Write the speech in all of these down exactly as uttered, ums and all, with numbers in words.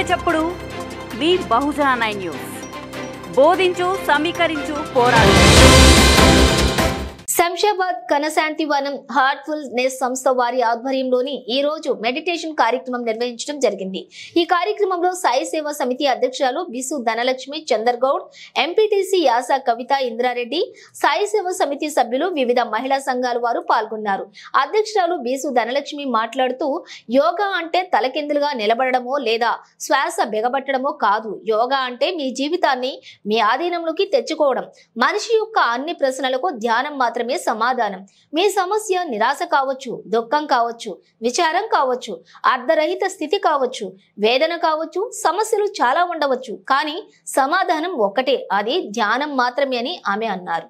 చప్పుడు మీ బహుజన nine news. బోధించు, సమీకరించు, పోరాడు. శంషాబాద్ కనశాంతి వనం హార్ట్ఫుల్ నెస్ సంస్థ వారి ఆధ్వర్యంలోని ఈ రోజు మెడిటేషన్ కార్యక్రమం నిర్వహించడం జరిగింది. ఈ కార్యక్రమంలో సాయి సేవా సమితి అధ్యక్షురాలు బిసు ధనలక్ష్మి చందర్గౌడ్, ఎంపీటీసీ యాస కవిత ఇంద్రారెడ్డి, సాయి సేవా సమితి సభ్యులు, వివిధ మహిళా సంఘాల వారు పాల్గొన్నారు. అధ్యక్షురాలు బిసు ధనలక్ష్మి మాట్లాడుతూ, యోగా అంటే తలకిందులుగా నిలబడమో లేదా శ్వాస బిగబట్టడమో కాదు. యోగా అంటే మీ జీవితాన్ని మీ ఆధీనంలోకి తెచ్చుకోవడం. మనిషి యొక్క అన్ని ప్రశ్నలకు ధ్యానం మాత్రమే సమాధానం. మీ సమస్య నిరాశ కావచ్చు, దుఃఖం కావచ్చు, విచారం కావచ్చు, అర్ధరహిత స్థితి కావచ్చు, వేదన కావచ్చు, సమస్యలు చాలా ఉండవచ్చు, కానీ సమాధానం ఒక్కటే, అది ధ్యానం మాత్రమే అని ఆమె అన్నారు.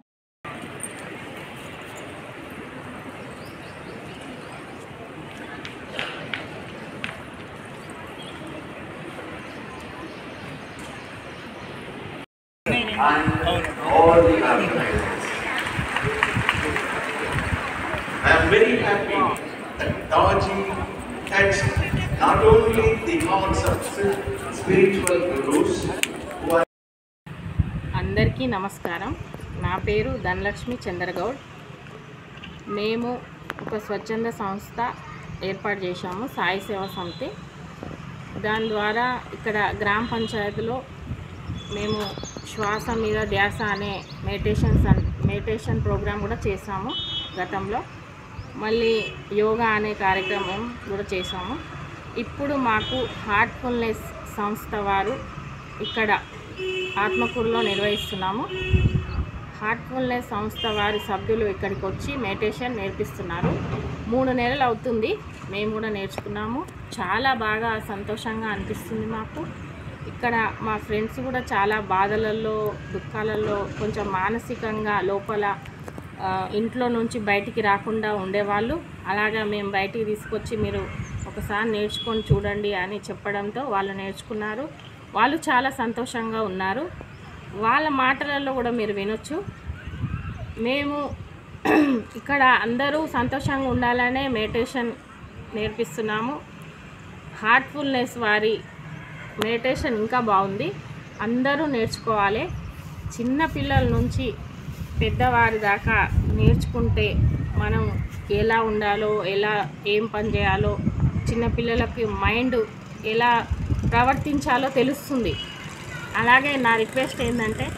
I am very happy that Taji touched not only the hearts of spiritual gurus who are. అందరికీ నమస్కారం. నా పేరు ధనలక్ష్మి చంద్రగౌడ్. మేము ఒక స్వచ్ఛంద సంస్థ ఏర్పాటు చేశాము, సాయి సేవా సమితి. దాని ద్వారా ఇక్కడ గ్రామ పంచాయతీలో మేము శ్వాస మీద ధ్యాస అనే మెడిటేషన్ మెడిటేషన్ ప్రోగ్రాం కూడా చేసాము గతంలో. మళ్ళీ యోగా అనే కార్యక్రమం కూడా చేసాము. ఇప్పుడు మాకు హార్ట్ఫుల్నెస్ సంస్థ వారు ఇక్కడ ఆత్మకూరులో నిర్వహిస్తున్నాము. హార్ట్ఫుల్నెస్ సంస్థ వారి సభ్యులు ఇక్కడికి వచ్చి మెడిటేషన్ నేర్పిస్తున్నారు. మూడు నెలలు అవుతుంది మేము కూడా నేర్చుకున్నాము. చాలా బాగా సంతోషంగా అనిపిస్తుంది మాకు. ఇక్కడ మా ఫ్రెండ్స్ కూడా చాలా బాధలలో, దుఃఖాలలో, కొంచెం మానసికంగా లోపల ఇంట్లో నుంచి బయటికి రాకుండా ఉండేవాళ్ళు. అలాగా మేము బయటికి తీసుకొచ్చి మీరు ఒకసారి నేర్చుకొని చూడండి అని చెప్పడంతో వాళ్ళు నేర్చుకున్నారు. వాళ్ళు చాలా సంతోషంగా ఉన్నారు. వాళ్ళ మాటలలో కూడా మీరు వినొచ్చు. మేము ఇక్కడ అందరూ సంతోషంగా ఉండాలనే మెడిటేషన్ నేర్పిస్తున్నాము. హార్ట్ఫుల్నెస్ వారి మెడిటేషన్ ఇంకా బాగుంది, అందరూ నేర్చుకోవాలి. చిన్న పిల్లల నుంచి పెద్దవారి దాకా నేర్చుకుంటే మనం ఎలా ఉండాలో, ఎలా ఏం పని చేయాలో, చిన్నపిల్లలకి మైండ్ ఎలా ప్రవర్తించాలో తెలుస్తుంది. అలాగే నా రిక్వెస్ట్ ఏంటంటే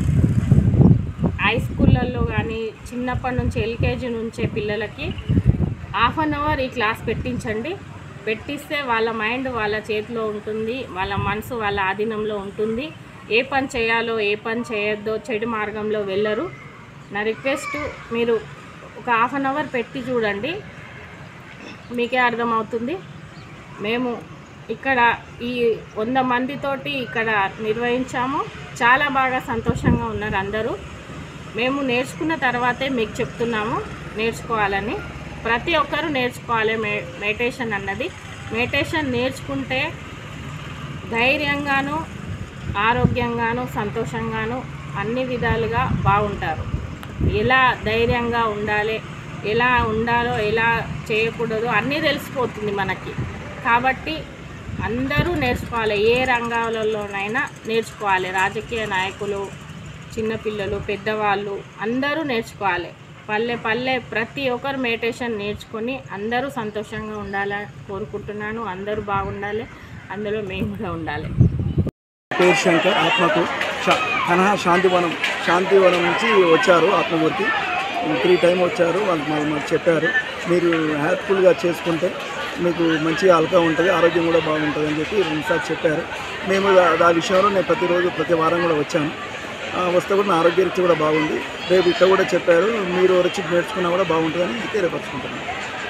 హై స్కూళ్ళల్లో కానీ చిన్నప్పటి నుంచి ఎల్కేజీ నుంచే పిల్లలకి హాఫ్ అన్ అవర్ ఈ క్లాస్ పెట్టించండి. పెట్టిస్తే వాళ్ళ మైండ్ వాళ్ళ చేతిలో ఉంటుంది, వాళ్ళ మనసు వాళ్ళ ఆధీనంలో ఉంటుంది. ఏ పని చేయాలో ఏ పని చేయొద్దో చెడు మార్గంలో వెళ్ళరు. నా రిక్వెస్ట్, మీరు ఒక హాఫ్ అన్ అవర్ పెట్టి చూడండి, మీకే అర్థమవుతుంది. మేము ఇక్కడ ఈ వంద మందితోటి ఇక్కడ నిర్వహించాము. చాలా బాగా సంతోషంగా ఉన్నారు అందరూ. మేము నేర్చుకున్న తర్వాతే మీకు చెప్తున్నాము నేర్చుకోవాలని. ప్రతి ఒక్కరూ నేర్చుకోవాలి మె మెడిటేషన్ అన్నది. మెడిటేషన్ నేర్చుకుంటే ధైర్యంగాను, ఆరోగ్యంగాను, సంతోషంగాను అన్ని విధాలుగా బాగుంటారు. ఎలా ధైర్యంగా ఉండాలి, ఎలా ఉండాలో, ఎలా చేయకూడదో అన్నీ తెలిసిపోతుంది మనకి. కాబట్టి అందరూ నేర్చుకోవాలి, ఏ రంగాలలోనైనా నేర్చుకోవాలి. రాజకీయ నాయకులు, చిన్నపిల్లలు, పెద్దవాళ్ళు అందరూ నేర్చుకోవాలి. పల్లె పల్లె ప్రతి ఒక్కరు మెడిటేషన్ నేర్చుకొని అందరూ సంతోషంగా ఉండాలని కోరుకుంటున్నాను. అందరూ బాగుండాలి, అందులో మేము కూడా ఉండాలి. పేరు శంకర్, ఆత్మకు కనహా శాంతివనం శాంతివనం నుంచి వచ్చారు. ఆత్మకూరికి త్రీ టైం వచ్చారు. వాళ్ళు మాకు చెప్పారు, మీరు హ్యాపీఫుల్గా చేసుకుంటే మీకు మంచిగా అలకా ఉంటుంది, ఆరోగ్యం కూడా బాగుంటుంది అని చెప్పి రెండుసార్లు చెప్పారు. మేము ఆ విషయంలో నేను ప్రతిరోజు ప్రతి వారం కూడా వచ్చాను. వస్తే కూడా నా ఆరోగ్య రీత్యా కూడా బాగుంది. రేపు ఇక్కడ కూడా చెప్పారు, మీరు వచ్చి నేర్చుకున్నా కూడా బాగుంటుందని అయితే రేపు వచ్చుకుంటున్నాను.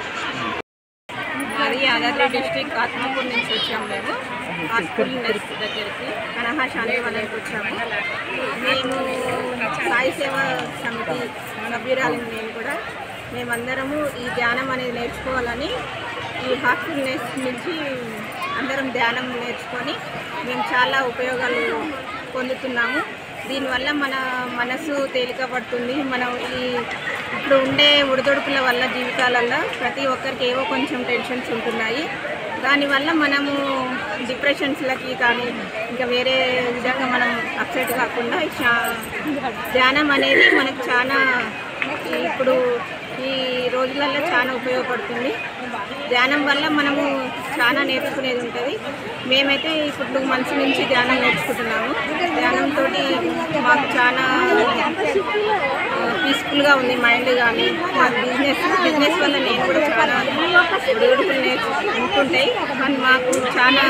మాది యాదాద్రి డిస్ట్రిక్ట్ ఆత్మకూరు నుంచి వచ్చాము. మేము హార్ట్ఫుల్నెస్ దగ్గరికి కనహా శాంతివనానికి వచ్చాము. మేము సాయి సేవా సమితి సభ్యురాలు. మేము కూడా మేమందరము ఈ ధ్యానం అనేది నేర్చుకోవాలని ఈ హార్ట్ఫుల్నెస్ నుంచి అందరం ధ్యానం నేర్చుకొని మేము చాలా ఉపయోగాలు పొందుతున్నాము. దీనివల్ల మన మనసు తేలిక పడుతుంది. మనం ఈ ఇప్పుడు ఉండే ఒడిదొడుకుల వల్ల జీవితాలలో ప్రతి ఒక్కరికి ఏవో కొంచెం టెన్షన్స్ ఉంటున్నాయి. దానివల్ల మనము డిప్రెషన్స్లకి కానీ ఇంకా వేరే విధంగా మనం అప్సెట్ కాకుండా ధ్యానం అనేది మనకు చాలా ఇప్పుడు ఈ రోజులలో చాలా ఉపయోగపడుతుంది. ధ్యానం వల్ల మనము చాలా నేర్చుకునేది ఉంటుంది. మేమైతే ఇప్పుడు టూ మంత్స్ నుంచి ధ్యానం నేర్చుకుంటున్నాము. ధ్యానంతో మాకు చాలా పీస్ఫుల్గా ఉంది మైండ్ కానీ. మాకు బిజినెస్ బిజినెస్ వల్ల నేను కూడా చాలా ఒడిదుడుకులు నేర్చుకుంటాయి కానీ మాకు చాలా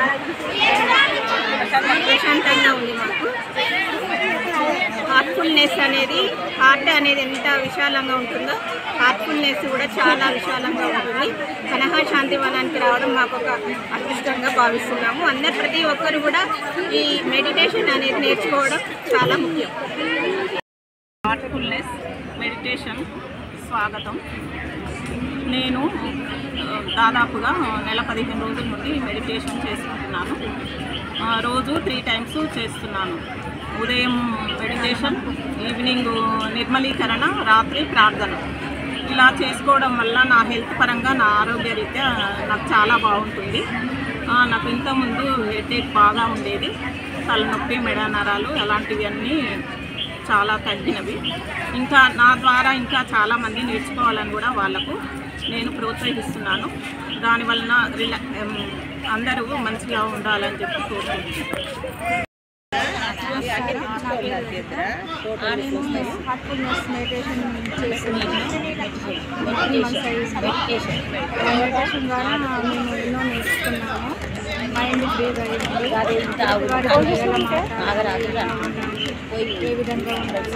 ప్రశాంతంగా ఉంది. మాకు హార్ట్ఫుల్నెస్ అనేది హార్ట్ అనేది ఎంత విశాలంగా ఉంటుందో హార్ట్ఫుల్నెస్ కూడా చాలా విశాలంగా ఉంటుంది. కనహ శాంతివనానికి రావడం మాకు ఒక అదృష్టంగా భావిస్తున్నాము. అందరు ప్రతి ఒక్కరు కూడా ఈ మెడిటేషన్ అనేది నేర్చుకోవడం చాలా ముఖ్యం. హార్ట్ఫుల్నెస్ మెడిటేషన్ స్వాగతం. నేను దాదాపుగా నెల పదిహేను రోజుల నుండి మెడిటేషన్ చేసుకుంటున్నాను. రోజు త్రీ టైమ్స్ చేస్తున్నాను. ఉదయం మెడిటేషన్, ఈవినింగ్ నిర్మలీకరణ, రాత్రి ప్రార్థన. ఇలా చేసుకోవడం వల్ల నా హెల్త్ పరంగా నా ఆరోగ్య రీత్యా నాకు చాలా బాగుంటుంది. నాకు ఇంతకుముందు హెడేక్ బాగా ఉండేది, తలనొప్పి, మెడ నరాలు అలాంటివి అన్నీ చాలా తగ్గినవి. ఇంకా నా ద్వారా ఇంకా చాలామంది నేర్చుకోవాలని కూడా వాళ్లకు నేను ప్రోత్సహిస్తున్నాను. దానివలన రిలా అందరూ మంచిగా ఉండాలని చెప్పి కోరుకుంటున్నాను. నేను హార్ట్ఫుల్నెస్ మెడిటేషన్ చేస్తున్నాను. మెడిటేషన్ ద్వారా మేము ఎన్నో నేర్చుకున్నాము. మైండ్ ఫ్రీగా అయింది. ఏ విధంగా ఉండదు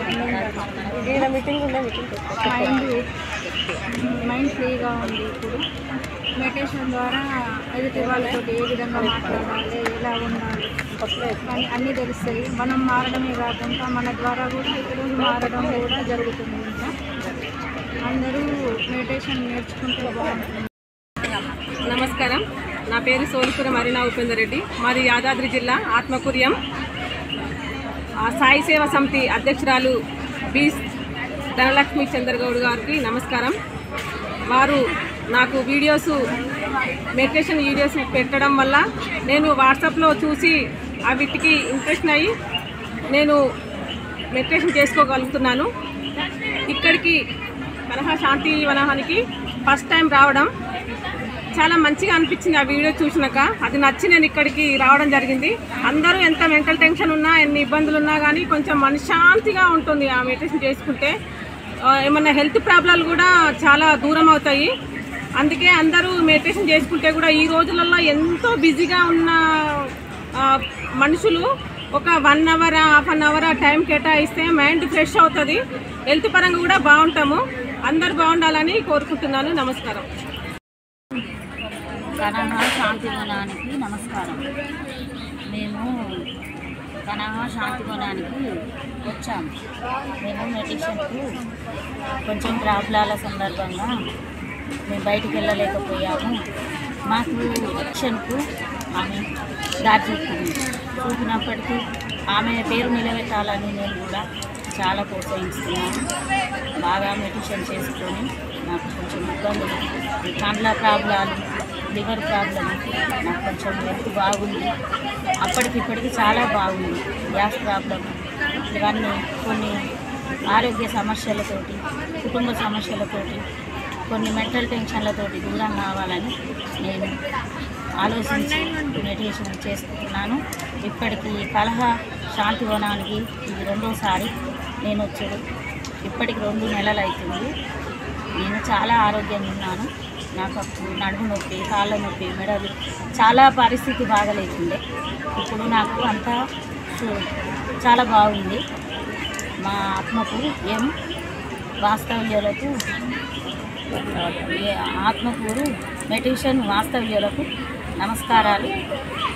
మైండ్ మైండ్ ఫ్రీగా ఉంది. ఇప్పుడు మెడిటేషన్ ద్వారా ఎదుటి వాళ్ళతో ఏ విధంగా మాట్లాడాలి, ఎలా ఉండాలి అని అన్నీ తెలుస్తాయి. మనం మారడమే కాకుండా మన ద్వారా కూడా ఇతరులు మారడం కూడా జరుగుతుంది. ఇంకా అందరూ మెడిటేషన్ నేర్చుకుంటే బాగుంటుంది. నమస్కారం, నా పేరు సోలిపురం అరుణ ఉపేందర్ రెడ్డి. మాది యాదాద్రి జిల్లా ఆత్మకూర్యం. సాయి సేవ సమితి అధ్యక్షురాలు బి ధనలక్ష్మి చంద్రగౌడ్ గారికి నమస్కారం. వారు నాకు వీడియోస్ మెడిటేషన్ వీడియోస్ పెట్టడం వల్ల నేను వాట్సాప్లో చూసి ఆ వీటికి ఇంట్రెస్ట్ అయ్యి నేను మెడిటేషన్ చేసుకోగలుగుతున్నాను. ఇక్కడికి కనహ శాంతి వనానికి ఫస్ట్ టైం రావడం చాలా మంచిగా అనిపించింది. ఆ వీడియో చూసినాక అది నచ్చి నేను ఇక్కడికి రావడం జరిగింది. అందరూ ఎంత మెంటల్ టెన్షన్ ఉన్నా, ఎన్ని ఇబ్బందులు ఉన్నా కానీ కొంచెం మనశ్శాంతిగా ఉంటుంది ఆ మెడిటేషన్ చేసుకుంటే. ఏమన్నా హెల్త్ ప్రాబ్లాలు కూడా చాలా దూరం అవుతాయి. అందుకే అందరూ మెడిటేషన్ చేసుకుంటే కూడా ఈ రోజులలో ఎంతో బిజీగా ఉన్న మనుషులు ఒక one hour half an hour time కేటాయిస్తే మైండ్ ఫ్రెష్ అవుతుంది. హెల్త్ పరంగా కూడా బాగుంటాము. అందరు బాగుండాలని కోరుకుంటున్నాను. నమస్కారం. కనహ శాంతివనానికి నమస్కారం. మేము కనహ శాంతివనానికి వచ్చాము. మేము మెడిటేషన్కు కొంచెం ప్రాబ్లాల సందర్భంగా మేము బయటికి వెళ్ళలేకపోయాము. మాకు మెడిటేషన్కు ఆమె దారి చూపుతుంది. చూపినప్పటికీ ఆమె పేరు నిలబెట్టాలని నేను కూడా చాలా ప్రోత్సహిస్తున్నాను. బాగా మెడిటేషన్ చేసుకొని నాకు కొంచెం ఇబ్బందులు, కండ్ల ప్రాబ్లాలు, లివర్ ప్రాబ్లం, నాకు కొంచెం హెల్త్ బాగుంది. అప్పటికిప్పటికి చాలా బాగుంది. గ్యాస్ ప్రాబ్లం, ఇవన్నీ కొన్ని ఆరోగ్య సమస్యలతోటి, కుటుంబ సమస్యలతోటి, కొన్ని మెంటల్ టెన్షన్లతోటి దూరం కావాలని నేను ఆలోచించి మెడిటేషన్ చేసుకుంటున్నాను. ఇప్పటికి కలహ శాంతివనానికి ఇది రెండోసారి నేను వచ్చాను. ఇప్పటికి రెండు నెలలు అవుతుంది. నేను చాలా ఆరోగ్యంగా ఉన్నాను. నాకు అప్పుడు నడుము నొప్పి, కాళ్ళ నొప్పి, మెడలు చాలా పరిస్థితి బాగలేకుండే. ఇప్పుడు నాకు అంతా చాలా బాగుంది. మా ఆత్మకు ఏం వాస్తవ్యాలకు ఆత్మకూరు మెడిటేషన్ వాస్తవ్యాలకు నమస్కారాలు.